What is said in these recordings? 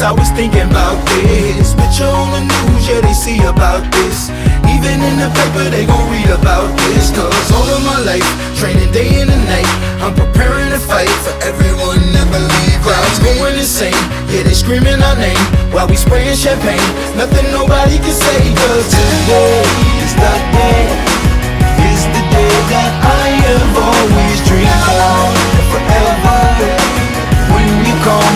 I was thinking about this. Picture on the news, yeah, they see about this. Even in the paper, they gon' read about this. Cause all of my life, training day and night, I'm preparing to fight for everyone that believe. Crowds going insane, yeah, they screaming our name while we spraying champagne. Nothing nobody can say. Cause today is the day, is the day that I have always dreamed of. Forever, when you call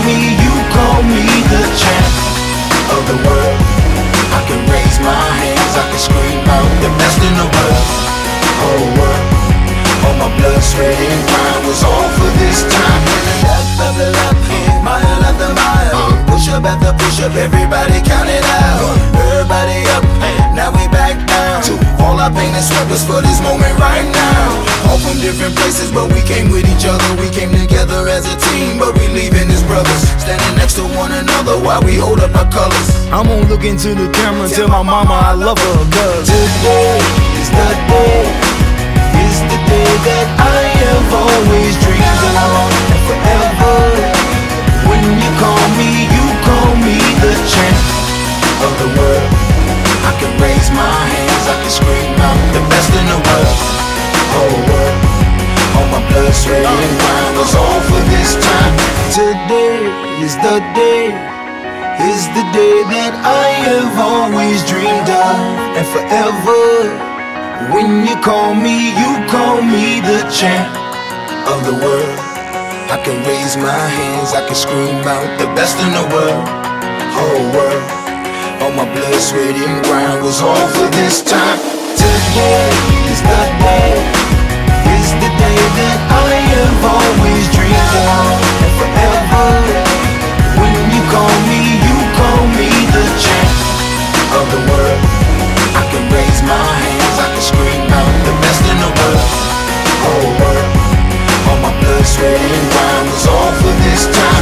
me the champ of the world. I can raise my hands, I can scream out the best in the world. Whole world, all my blood, sweat and grind was all for this time. Level up, mile after mile, push up after push up, everybody count it out. Everybody up, now we back down. All our pain and sweat was for this moment right now. All from different places, but we came with each other. We came together as a team, but we leaving as brothers. Standing next to one another while we hold up our colors. I'm gonna look into the camera and tell my mama I love her. Cause today is the day, is the day that I have always dreamed of. And forever, when you call me the champ of the world. I can raise my hands, I can scream out the best in the world. Whole world, all my blood, sweat and grind was all for this time. Today is the day, is the day that I have always dreamed of. And forever, when you call me the champ of the world. I can raise my hands, I can scream out the best in the world. Whole world, all my blood, sweat and grind was all for this time. Today is the day, is the day that I have always dreamed of. And forever, when you call me the champ of the world. I can raise my hands, I can scream out the best in the world. Whole world, all my blood, sweat and grind was all for this time.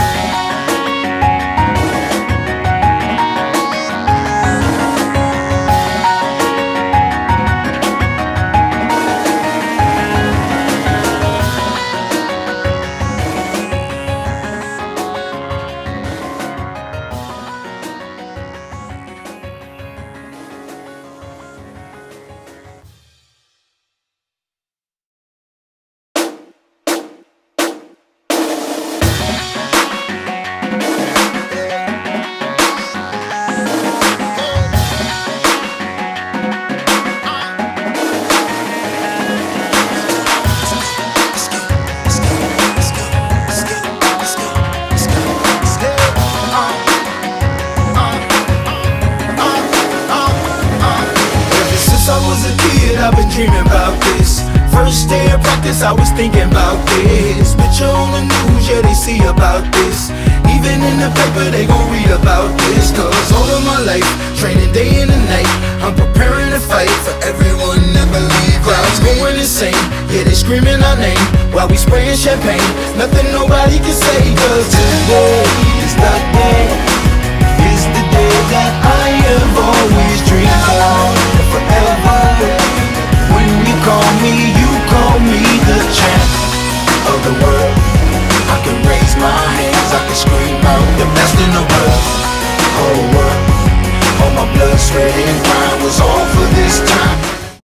I've been dreaming about this. First day of practice, I was thinking about this. Picture on the news, yeah, they see about this. Even in the paper, they gon' read about this. Cause all of my life, training day and night, I'm preparing to fight for everyone that believe. Crowds going insane, yeah, they screaming our name while we spraying champagne. Nothing nobody can say. Cause today is the day, is the day that I have always dreamed of. Forever, when you call me the champ of the world. I can raise my hands, I can scream out the best in the world. Whole world, all my blood, sweat and